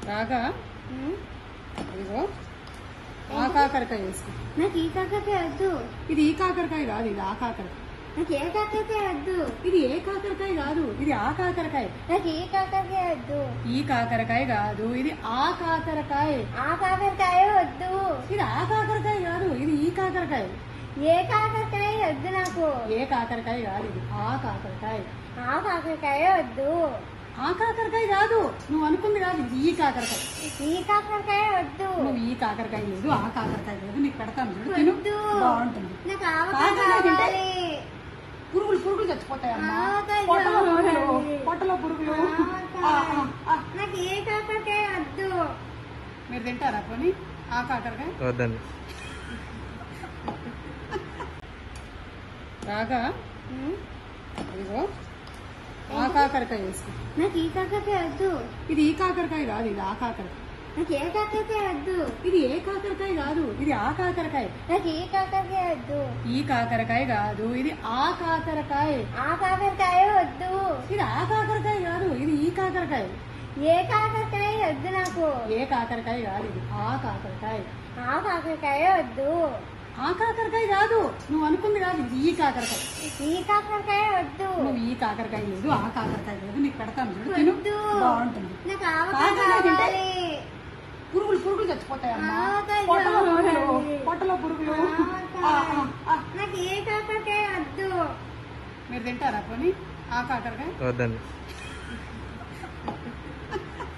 రాగా ఇదిగో ఆ కాకరకాయ వేసుకో. నాకు ఈ కాకరకాయ వద్దు. ఇది ఈ కాకరకాయ కాదు, ఇది ఆ కాకరకాయ. నాకు ఏ కాకరకాయ వద్దు. ఇది ఏ కాకరకాయ కాదు, ఇది ఆ కాకరకాయ. నాకు ఈ కాకరకాయ వద్దు. ఈ కాకరకాయ కాదు, ఇది ఆ కాకరకాయ. ఆ కాకరకాయ వద్దు. ఇది ఆ కాకరకాయ కాదు, ఇది ఈ కాకరకాయ. ఏ కాకరకాయ వద్దు నాకు. ఏ కాకరకాయ కాదు, ఇది ఆ కాకరకాయ. ఆ కాకరకాయ వద్దు. ఆ కాకరకాయ కాదు, నువ్వు అనుకుంది కాదు, ఇది ఈ కాకరకాయ. ఈ కాకరకాయ వద్దు. నువ్వు ఈ కాకరకాయ లేదు, ఆ కాకరకాయ లేదు, నీకు పెడతాను చూడు, తిను. వద్దు. బాగుంటుంది. నాకు ఆవకాయ కాకరకాయ తింటే కావాలి. పురుగులు చచ్చిపోతాయమ్మా. ఆవకాయ పొట్టలో కావాలి. పొట్టలో పురుగులు. ఆవకాయ. నాకు ఏ కాకరకాయ వద్దు. మీరు తింటారా పోనీ ఆ కాకరకాయ? వద్దండి. రాగా ఇదిగో ఆ కాకరకాయ వేసుకో. నాకు ఈ కాకరకాయ వద్దు. ఇది ఈ కాకరకాయ కాదు, ఇది ఆ కాకరకాయ. నాకు ఏ కాకరకాయ వద్దు. ఇది ఏ కాకరకాయ కాదు, ఇది ఆ కాకరకాయ. నాకు ఈ కాకరకాయ వద్దు. ఈ కాకరకాయ కాదు, ఇది ఆ కాకరకాయ. ఆ కాకరకాయ వద్దు. ఇది ఆ కాకరకాయ కాదు, ఇది ఈ కాకరకాయ. ఏ కాకరకాయ వద్దు నాకు. ఏ కాకరకాయ కాదు, ఇది ఆ కాకరకాయ. ఆ కాకరకాయ వద్దు. ఆ కాకరకాయ కాదు, నువ్వు అనుకుంది కాదు, ఇది ఈ కాకరకాయ. ఈ కాకరకాయ వద్దు. నువ్వు ఈ కాకరకాయ లేదు, ఆ కాకరకాయ లేదు, నీకు పెడతాను చూడు, తిను. వద్దు. బాగుంటుంది. నాకు ఆవకాయ కాకరకాయ తింటే కావాలి. పురుగులు చచ్చిపోతాయమ్మా. ఆవకాయ పొట్టలో కావాలి. పొట్టలో పురుగులు. ఆవకాయ. నాకు ఏ కాకరకాయ వద్దు. మీరు తింటారా పోనీ ఆ కాకరకాయ? వద్దండి.